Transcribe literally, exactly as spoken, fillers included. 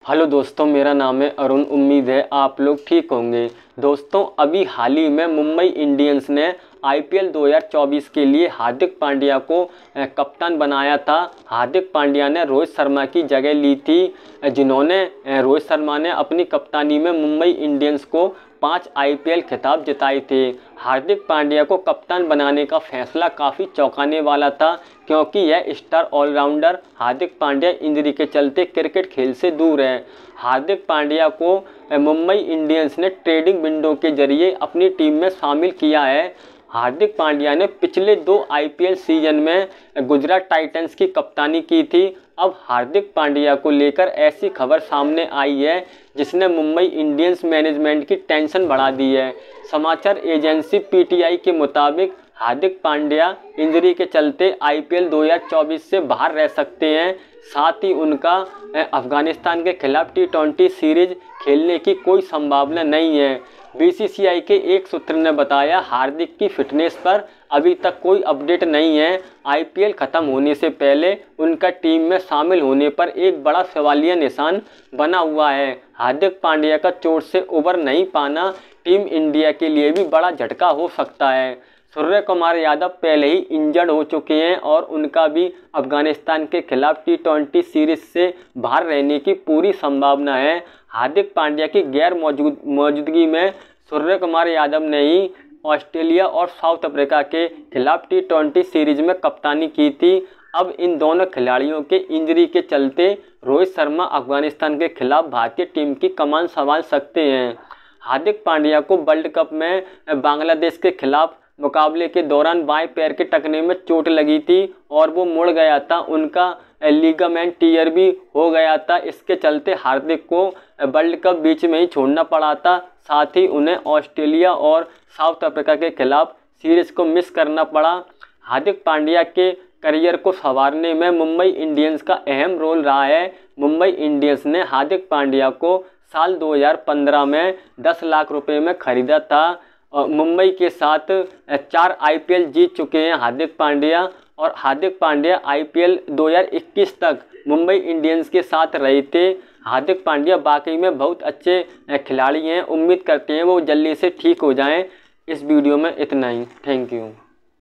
Hello दोस्तों, मेरा नाम है अरुण। उम्मीद है आप लोग ठीक होंगे। दोस्तों, अभी हाल ही में मुंबई इंडियंस ने आईपीएल दो हज़ार चौबीस के लिए हार्दिक पांड्या को कप्तान बनाया था। हार्दिक पांड्या ने रोहित शर्मा की जगह ली थी, जिन्होंने रोहित शर्मा ने अपनी कप्तानी में मुंबई इंडियंस को पाँच आईपीएल खिताब जिताए थे। हार्दिक पांड्या को कप्तान बनाने का फैसला काफ़ी चौंकाने वाला था, क्योंकि यह star allrounder Hardik Pandya injury के चलते क्रिकेट खेल से दूर है। हार्दिक पांड्या को मुंबई इंडियंस ने ट्रेडिंग विंडो के जरिए अपनी टीम में शामिल किया है। हार्दिक पांड्या ने पिछले दो आईपीएल सीजन में गुजरात टाइटंस की कप्तानी की थी। अब हार्दिक पांड्या को लेकर ऐसी खबर सामने आई है जिसने मुंबई इंडियंस मैनेजमेंट की टेंशन बढ़ा दी है। समाचार एजेंसी पीटीआई के मुताबिक हार्दिक पांड्या इंजरी के चलते आईपीएल दो हज़ार चौबीस से बाहर रह सकते हैं। साथ ही उनका अफगानिस्तान के खिलाफ टी ट्वेंटी सीरीज खेलने की कोई संभावना नहीं है। बीसीसीआई के एक सूत्र ने बताया, हार्दिक की फिटनेस पर अभी तक कोई अपडेट नहीं है। आईपीएल खत्म होने से पहले उनका टीम में शामिल होने पर एक बड़ा सवालिया निशान बना हुआ है। हार्दिक पांड्या का चोट से उबर नहीं पाना टीम इंडिया के लिए भी बड़ा झटका हो सकता है। सूर्य कुमार यादव पहले ही इंजर्ड हो चुके हैं और उनका भी अफगानिस्तान के खिलाफ टी ट्वेंटी सीरीज से बाहर रहने की पूरी संभावना है। हार्दिक पांड्या की गैर मौजूद मौजूदगी में सूर्य कुमार यादव ने ही ऑस्ट्रेलिया और साउथ अफ्रीका के खिलाफ टी ट्वेंटी सीरीज में कप्तानी की थी। अब इन दोनों खिलाड़ियों के इंजरी के चलते रोहित शर्मा अफगानिस्तान के खिलाफ भारतीय टीम की कमान संभाल सकते हैं। हार्दिक पांड्या को वर्ल्ड कप में बांग्लादेश के खिलाफ मुकाबले के दौरान बाएं पैर के टखने में चोट लगी थी और वो मुड़ गया था। उनका लिगामेंट टीयर भी हो गया था। इसके चलते हार्दिक को वर्ल्ड कप बीच में ही छोड़ना पड़ा था। साथ ही उन्हें ऑस्ट्रेलिया और साउथ अफ्रीका के खिलाफ सीरीज को मिस करना पड़ा। हार्दिक पांड्या के करियर को संवारने में मुंबई इंडियंस का अहम रोल रहा है। मुंबई इंडियंस ने हार्दिक पांड्या को साल दो हज़ार पंद्रह में दस लाख रुपए में खरीदा था। मुंबई के साथ चार आईपीएल जीत चुके हैं हार्दिक पांड्या, और हार्दिक पांड्या आईपीएल दो हज़ार इक्कीस तक मुंबई इंडियंस के साथ रहे थे। हार्दिक पांड्या वाकई में बहुत अच्छे खिलाड़ी हैं। उम्मीद करते हैं वो जल्दी से ठीक हो जाएं। इस वीडियो में इतना ही। Thank you.